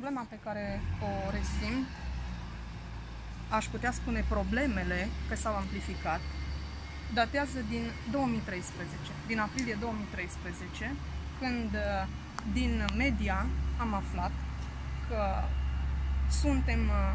Problema pe care o resimt, aș putea spune problemele, că s-au amplificat, datează din 2013, din aprilie 2013, când din media am aflat că suntem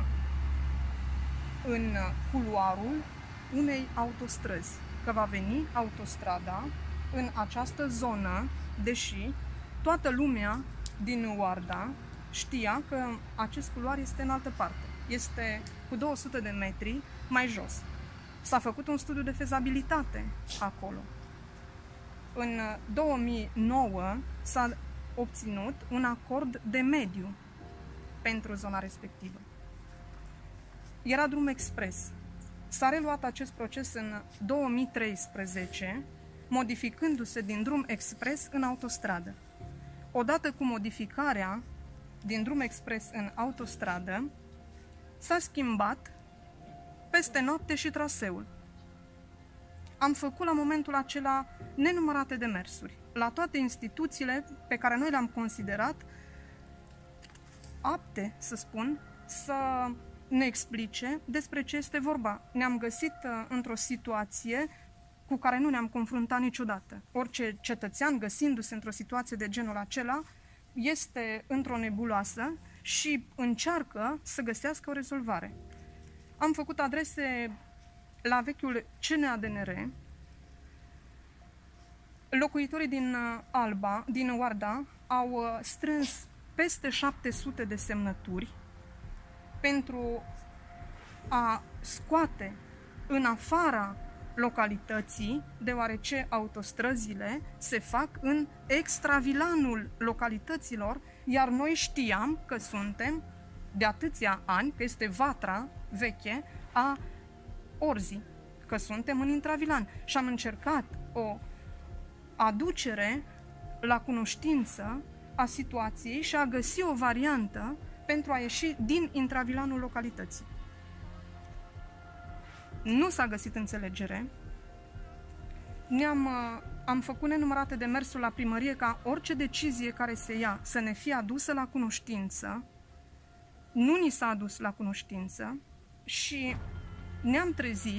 în culoarul unei autostrăzi, că va veni autostrada în această zonă, deși toată lumea din Oarda știa că acest culoar este în altă parte. Este cu 200 de metri mai jos. S-a făcut un studiu de fezabilitate acolo. În 2009 s-a obținut un acord de mediu pentru zona respectivă. Era drum expres. S-a reluat acest proces în 2013, modificându-se din drum expres în autostradă. Odată cu modificarea din drum expres în autostradă, s-a schimbat peste noapte și traseul. Am făcut la momentul acela nenumărate demersuri la toate instituțiile pe care noi le-am considerat apte, să spun, să ne explice despre ce este vorba. Ne-am găsit într-o situație cu care nu ne-am confruntat niciodată. Orice cetățean, găsindu-se într-o situație de genul acela, este într-o nebuloasă și încearcă să găsească o rezolvare. Am făcut adrese la vechiul CNADNR. Locuitorii din Oarda au strâns peste 700 de semnături pentru a scoate în afara localității, deoarece autostrăzile se fac în extravilanul localităților, iar noi știam că suntem de atâția ani, că este vatra veche a Orzii, că suntem în intravilan. Și am încercat o aducere la cunoștință a situației și a găsi o variantă pentru a ieși din intravilanul localității. Nu s-a găsit înțelegere. Am făcut nenumărate demersuri la primărie ca orice decizie care se ia să ne fie adusă la cunoștință. Nu ni s-a adus la cunoștință și ne-am trezit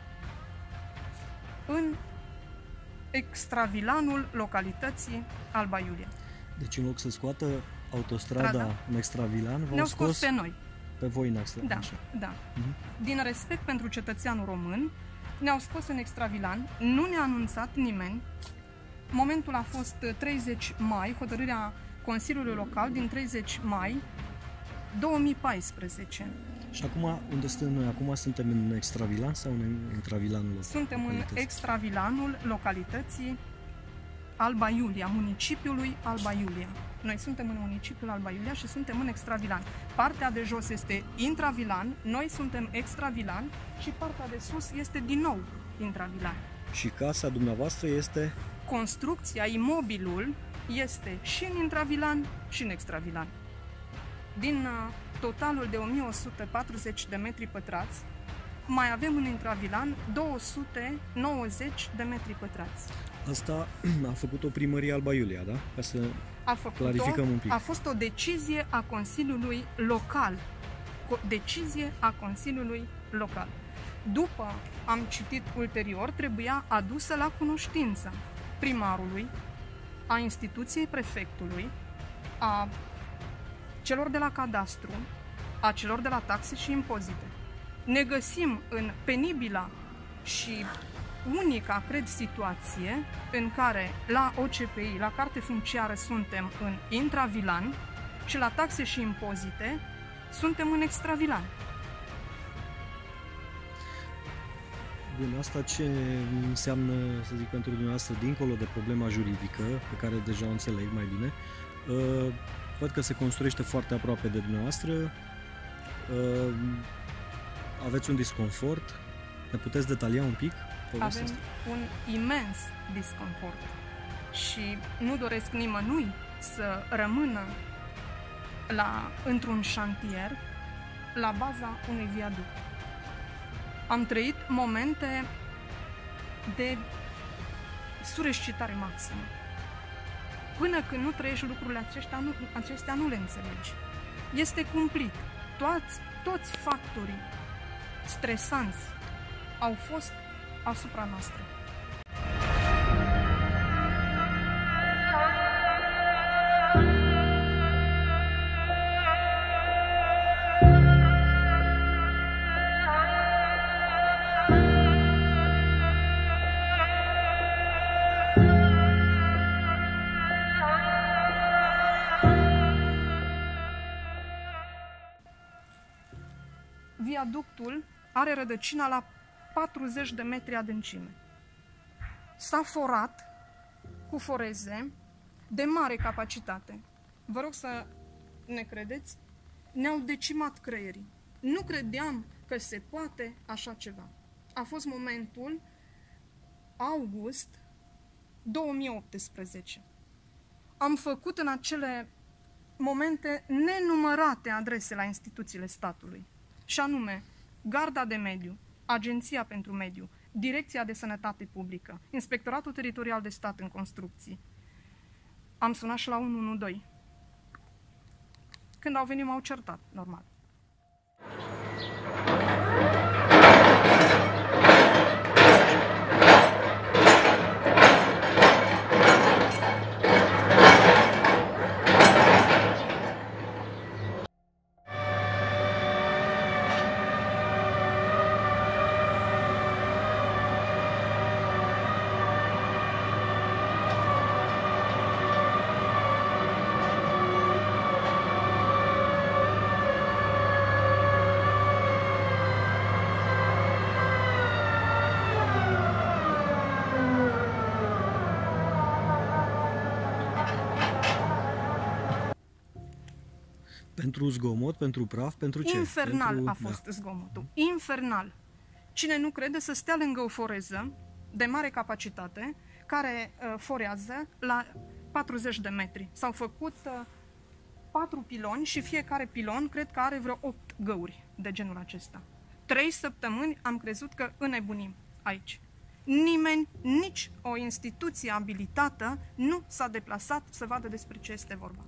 în extravilanul localității Alba Iulia. Deci în loc să scoată autostrada în extravilan, ne-au scos pe noi. Pe voi în extravilan. Da. Din respect pentru cetățeanul român, ne-au scos în extravilan, nu ne-a anunțat nimeni. Momentul a fost 30 mai, hotărârea Consiliului Local din 30 mai 2014. Și acum, unde suntem noi? Acum suntem în extravilan sau în intravilanul? Suntem în extravilanul localității Alba Iulia, municipiului Alba Iulia. Noi suntem în municipiul Alba Iulia și suntem în extravilan. Partea de jos este intravilan, noi suntem extravilan și partea de sus este din nou intravilan. Și casa dumneavoastră este? Construcția, imobilul este și în intravilan și în extravilan. Din totalul de 1140 de metri pătrați, mai avem în intravilan 290 de metri pătrați. Asta a făcut o primărie Alba Iulia, da? Ca să clarificăm un pic. A fost o decizie a Consiliului Local. Decizie a Consiliului Local. După, am citit ulterior, trebuia adusă la cunoștință primarului, a instituției prefectului, a celor de la cadastru, a celor de la taxe și impozite. Ne găsim în penibila și unica, cred, situație în care la OCPI, la carte funciară, suntem în intravilan și la taxe și impozite suntem în extravilan. Bun, asta ce înseamnă, să zic, pentru dumneavoastră, dincolo de problema juridică, pe care deja o înțeleg mai bine, văd că se construiește foarte aproape de dumneavoastră, aveți un disconfort, ne puteți detalia un pic? Avem un imens disconfort și nu doresc nimănui să rămână într-un șantier la baza unui viaduct. Am trăit momente de sureșcitare maximă. Până când nu trăiești lucrurile acestea, nu le înțelegi. este cumplit. Toți factorii stresanți au fost asupra noastră. Viaductul are rădăcina la 40 de metri adâncime. S-a forat cu foreze de mare capacitate. Vă rog să ne credeți, ne-au decimat creierii. Nu credeam că se poate așa ceva. A fost momentul august 2018. Am făcut în acele momente nenumărate adrese la instituțiile statului, și anume Garda de Mediu, Agenția pentru Mediu, Direcția de Sănătate Publică, Inspectoratul Teritorial de Stat în Construcții. Am sunat și la 112. Când au venit, m-au certat, normal. Pentru zgomot, pentru praf, pentru ce? Infernal a fost zgomotul. Infernal. Cine nu crede să stea lângă o foreză de mare capacitate care forează la 40 de metri. S-au făcut 4 piloni și fiecare pilon cred că are vreo 8 găuri de genul acesta. 3 săptămâni am crezut că înnebunim aici. Nimeni, nici o instituție abilitată nu s-a deplasat să vadă despre ce este vorba.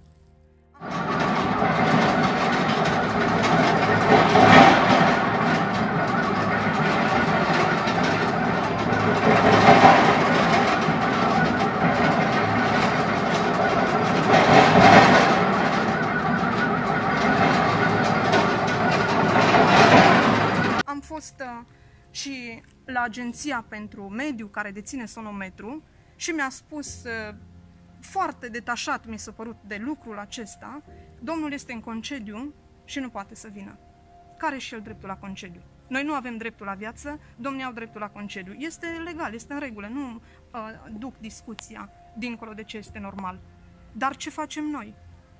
Am fost și la Agenția pentru Mediu, care deține sonometru, și mi-a spus, foarte detașat mi s-a părut de lucrul acesta, domnul este în concediu și nu poate să vină. Care și el dreptul la concediu? Noi nu avem dreptul la viață, domnii au dreptul la concediu. Este legal, este în regulă, nu duc discuția dincolo de ce este normal. Dar ce facem noi?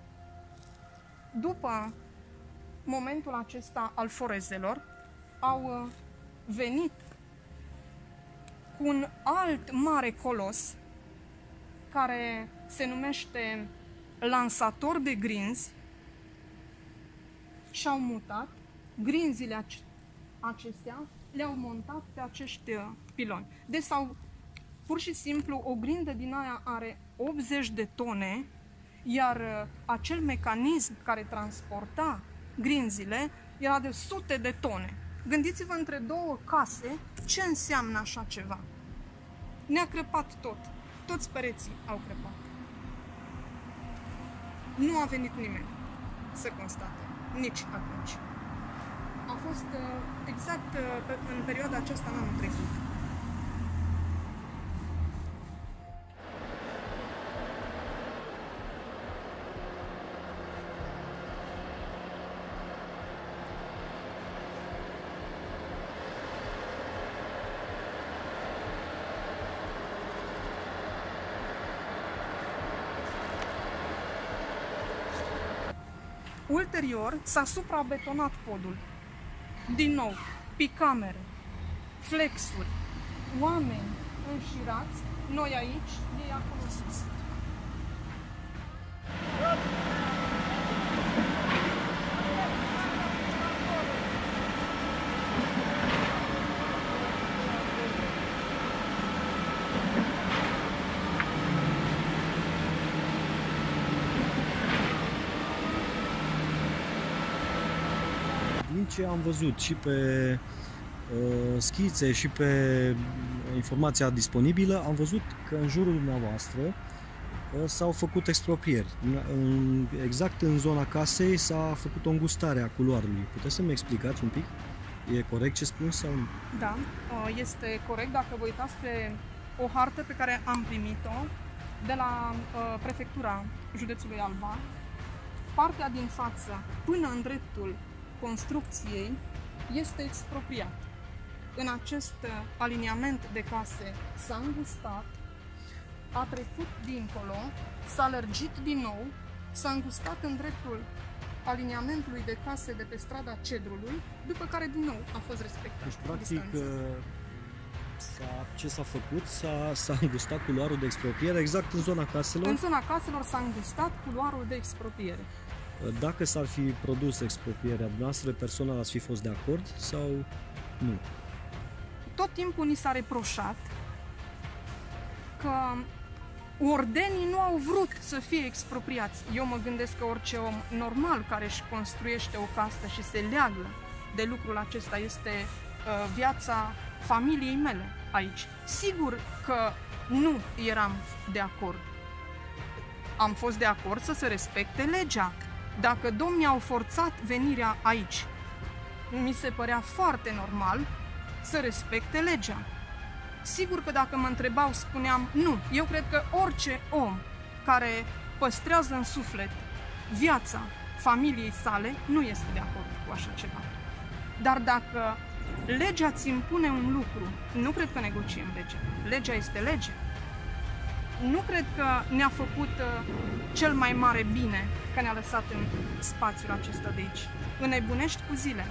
După momentul acesta al forezelor, au venit cu un alt mare colos care se numește lansator de grinzi și au mutat grinzile acestea, le-au montat pe acești piloni. Deci pur și simplu o grindă din aia are 80 de tone, iar acel mecanism care transporta grinzile era de sute de tone. Gândiți-vă între două case ce înseamnă așa ceva. Ne-a crăpat tot. Toți pereții au crăpat. Nu a venit nimeni să constate, nici atunci. A fost exact în perioada aceasta în anul trecut. Ulterior s-a suprabetonat podul. Din nou, picamere, flexuri, oameni înșirați, noi aici, ei acolo sus. din ce am văzut și pe schițe și pe informația disponibilă, am văzut că în jurul dumneavoastră s-au făcut exproprieri. Exact în zona casei s-a făcut o îngustare a culoarului. Puteți să-mi explicați un pic? E corect ce spun sau nu? Da, este corect. Dacă vă uitați pe o hartă pe care am primit-o de la prefectura județului Alba, partea din față până în dreptul construcției este expropriat. În acest aliniament de case s-a îngustat, a trecut dincolo, s-a lărgit din nou, s-a îngustat în dreptul aliniamentului de case de pe strada Cedrului, după care din nou a fost respectat. Deci, practic, ce s-a făcut? S-a îngustat culoarul de expropriere exact în zona caselor? În zona caselor s-a îngustat culoarul de expropriere. Dacă s-ar fi produs exproprierea noastră, personal ați fi fost de acord sau nu? Tot timpul ni s-a reproșat că ordenii nu au vrut să fie expropriați. Eu mă gândesc că orice om normal care își construiește o casă și se leagă de lucrul acesta este viața familiei mele aici. Sigur că nu eram de acord. Am fost de acord să se respecte legea. Dacă domnii au forțat venirea aici, mi se părea foarte normal să respecte legea. Sigur că dacă mă întrebau, spuneam nu. Eu cred că orice om care păstrează în suflet viața familiei sale nu este de acord cu așa ceva. Dar dacă legea ți impune un lucru, nu cred că negociem legea. Legea este lege. Nu cred că ne-a făcut cel mai mare bine că ne-a lăsat în spațiul acesta de aici. Înnebunești cu zile.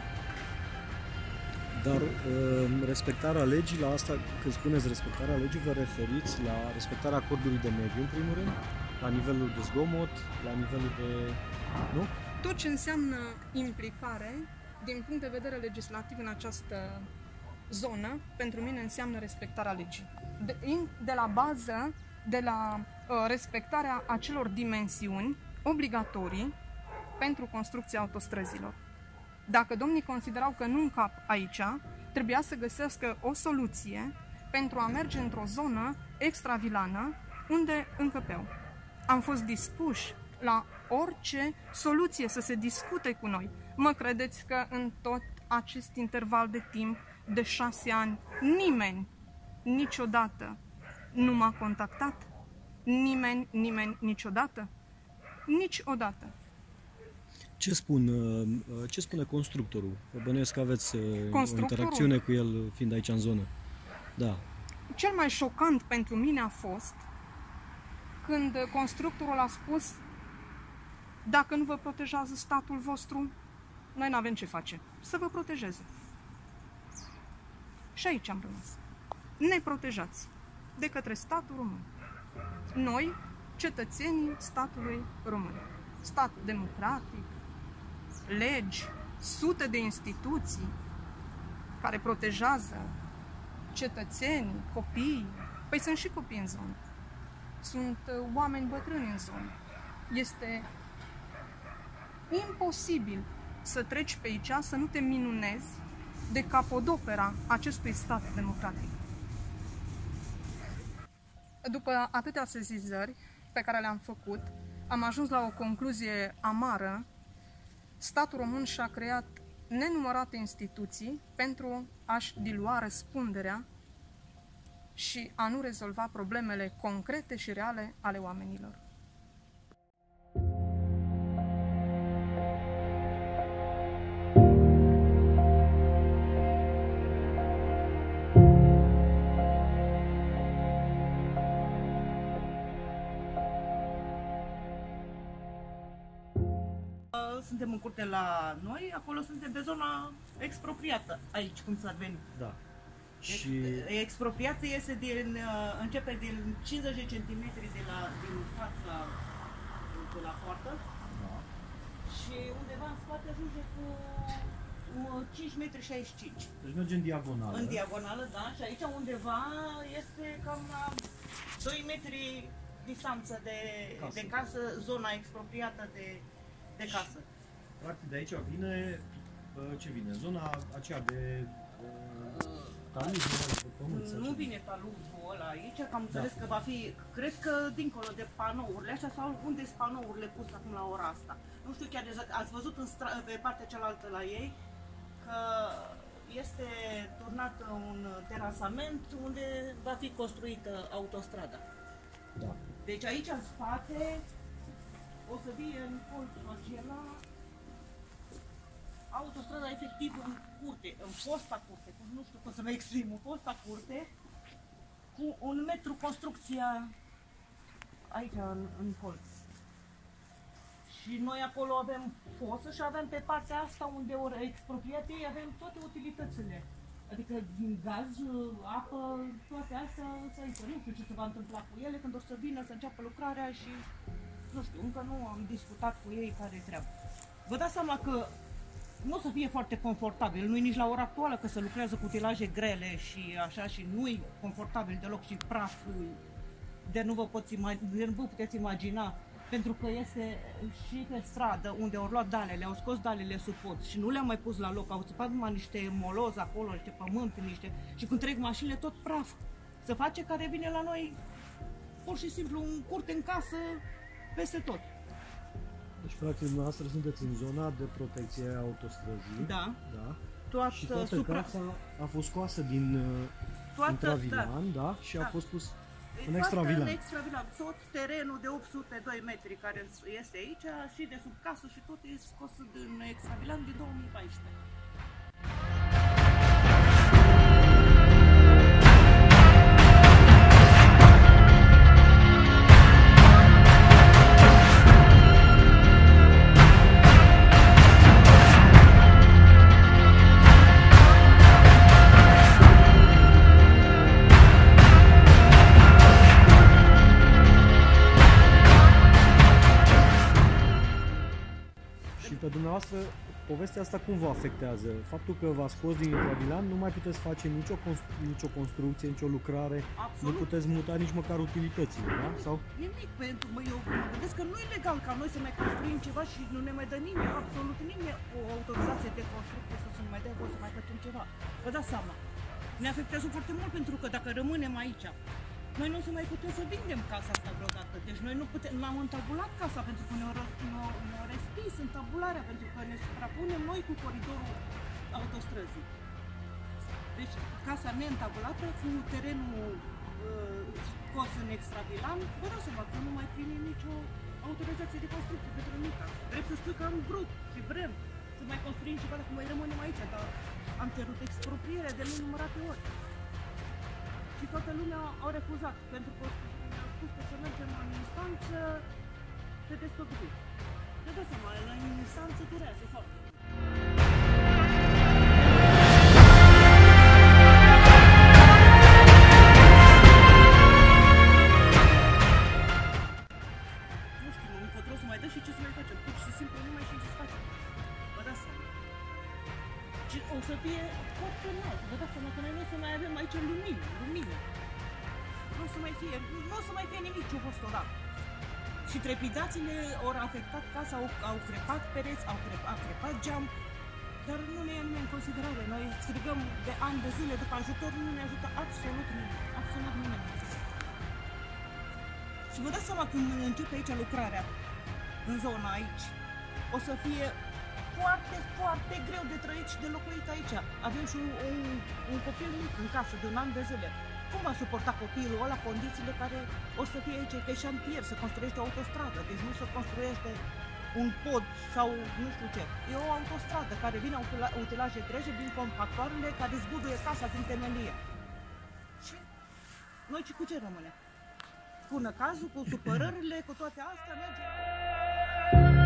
Dar respectarea legii, la asta, când spuneți respectarea legii, vă referiți la respectarea acordului de mediu, în primul rând, la nivelul de zgomot, la nivelul de... nu? Tot ce înseamnă implicare, din punct de vedere legislativ în această zonă, pentru mine înseamnă respectarea legii. De la bază, de la respectarea acelor dimensiuni obligatorii pentru construcția autostrăzilor. Dacă domnii considerau că nu încap aici, trebuia să găsească o soluție pentru a merge într-o zonă extravilană unde încăpeau. Am fost dispuși la orice soluție să se discute cu noi. Mă credeți că în tot acest interval de timp de 6 ani nimeni niciodată nu m-a contactat? Nimeni niciodată? Niciodată. Ce spune constructorul? Bănuiesc că aveți o interacțiune cu el fiind aici în zonă. Da. Cel mai șocant pentru mine a fost când constructorul a spus: dacă nu vă protejează statul vostru, noi nu avem ce face. Să vă protejeze. Și aici am rămas. Neprotejați de către statul român. Noi, cetățenii statului român. Stat democratic, legi, sute de instituții care protejează cetățenii, copiii. Păi sunt și copii în zonă. Sunt oameni bătrâni în zonă. Este imposibil să treci pe aici, să nu te minunezi de capodopera acestui stat democratic. După atâtea sesizări pe care le-am făcut, am ajuns la o concluzie amară. Statul român și-a creat nenumărate instituții pentru a-și dilua răspunderea și a nu rezolva problemele concrete și reale ale oamenilor. Suntem în curte la noi, acolo suntem pe zona expropriată, aici cum s-ar veni. Da. Și expropriația este începe din 50 de centimetri din fața de la poartă, da. Și undeva în spate ajunge cu 5,65 m. Deci merge în diagonală. În diagonală, da, și aici undeva este cam la 2 metri distanță de casă, zona expropriată de casă. Practic de aici vine Ce vine? Zona aceea de talud, de pământ? Nu vine taludul ăla aici, că am înțeles că va fi, cred că dincolo de panourile astea sau unde sunt panourile puse acum la ora asta. Nu știu chiar exact, ați văzut pe partea cealaltă la ei că este turnat un terasament unde va fi construită autostrada. Da. Deci aici în spate o să fie în colțul acela autostrada efectiv în curte, în fosta curte, nu știu cum să mă exprim, în fosta curte, cu 1 metru construcția aici în colț. Și noi acolo avem fosă și avem pe partea asta unde ori expropriat ei, avem toate utilitățile. Adică din gaz, apă, toate astea să aici. Nu știu ce se va întâmpla cu ele când o să vină să înceapă lucrarea și nu știu, încă nu am discutat cu ei care treabă. Vă dați seama că nu o să fie foarte confortabil, nu-i nici la ora actuală că se lucrează cu utilaje grele și așa și nu-i confortabil deloc și praf de nu vă puteți imagina, pentru că este și pe stradă unde au luat dalele, au scos dalele sub pod și nu le-au mai pus la loc, au țăpat numai niște moloz acolo, niște pământ, și când trec mașinile tot praf. Se face care vine la noi pur și simplu un curte în casă peste tot. Deci, practic, dumneavoastră sunteți în zona de protecție a autostrăzii. Da. Da. Și toată casa a fost scoasă din intravilan, da, și a fost pus în extravilan. În extravilan. Tot terenul de 802 metri care este aici și de sub casă și tot e scos din extravilan din 2014. Pe dumneavoastră, povestea asta cum vă afectează? Faptul că v-a scos din intravilan, nu mai puteți face nicio construcție, nicio lucrare, absolut. Nu puteți muta nici măcar utilitățile, da? Sau? Nimic, pentru că eu mă gândesc că nu e legal ca noi să mai construim ceva și nu ne mai dă nimeni, absolut nimeni, o autorizație de construcție să ne mai dea voie să mai facem ceva. Vă dați seama, ne afectează foarte mult pentru că dacă rămânem aici, noi nu o să mai putem să vindem casa asta vreodată. Deci noi nu putem, n-am întabulat casa pentru că ne-au respins întabularea, pentru că ne suprapunem noi cu coridorul autostrăzii. Deci casa neîntabulată, cu terenul scos în extravilan, vă dați seama că nu mai primim nicio autorizație de construcție pentru mica. Trebuie să spui că am vrut și vrem să mai construim ceva dacă mai rămânem aici, dar am cerut expropriere de nenumărate ori. Și toată lumea a refuzat, pentru că mi-au spus că să mergem în instanță pe despăgubiri. Vă dați seama, la instanță durează foarte. Nu știu, încotro să mai dă și ce să mai facem. Pur și simplu nu mai știm ce să facem. Vă dați seama. Și o să fie foarte înalt. Vă dați seama că noi nu o să mai avem aici lumină. Nu o să mai fie nimic ce a fost odată. Și trepidațiile au afectat casa, au crepat pereți, a crepat geam, dar nu ne ia nimeni în considerare. Noi strigăm de ani de zile după ajutor, nu ne ajută absolut nimeni. Și vă dați seama când începe aici lucrarea, în zona aici, o să fie foarte, foarte greu de trăit și de locuit aici. Avem și un copil mic în casă de 1 an de zile. Cum va suporta copilul ăla condițiile care o să fie aici? Că e șantier, se construiește o autostradă, deci nu se construiește un pod sau nu știu ce. E o autostradă care vine utilaje grele, vin compactoarele care zguduie casa din temelie. Și noi cu ce rămâne? Cu năcazul, cu supărările, cu toate astea mergem.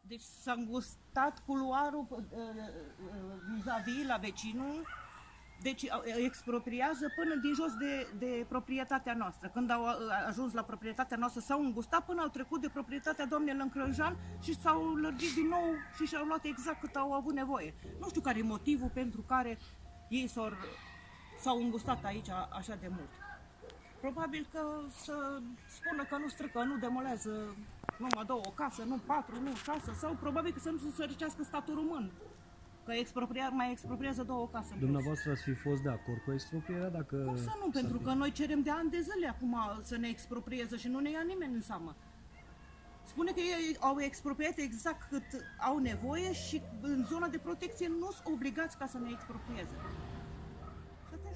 Deci s-a îngustat culoarul vis-a-vis la vecinul, deci expropriază până din jos de proprietatea noastră. Când au ajuns la proprietatea noastră s-au îngustat până au trecut de proprietatea doamnei Lâncrăjan și s-au lărgit din nou și și-au luat exact cât au avut nevoie. Nu știu care e motivul pentru care ei s-au îngustat aici așa de mult. Probabil că să spună că nu strică, nu demolează numai 2 case, nu 4, nu 6, sau probabil că să nu se sărăcească statul român, că mai expropriază 2 case. Dumneavoastră ați fi fost de acord cu exproprierea dacă... Cum să nu, pentru că noi cerem de ani de zile acum să ne exproprieze și nu ne ia nimeni în seamă. Spune că ei au expropriat exact cât au nevoie și în zona de protecție nu sunt obligați ca să ne exproprieze. Și atunci,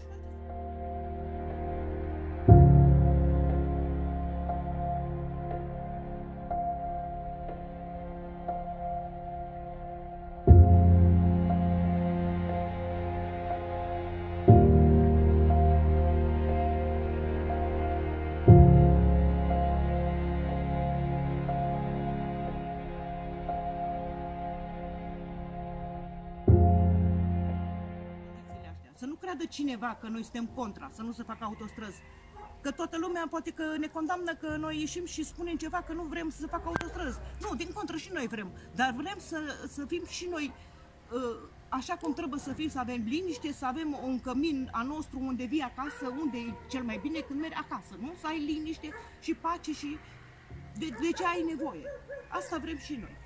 să nu creadă cineva că noi suntem contra, să nu se facă autostrăzi. Că toată lumea poate că ne condamnă că noi ieșim și spunem ceva că nu vrem să se facă autostrăzi. Nu, din contră și noi vrem. Dar vrem să fim și noi așa cum trebuie să fim, să avem liniște, să avem un cămin a nostru unde vii acasă, unde e cel mai bine când mergi acasă, nu? Să ai liniște și pace și de ce ai nevoie. Asta vrem și noi.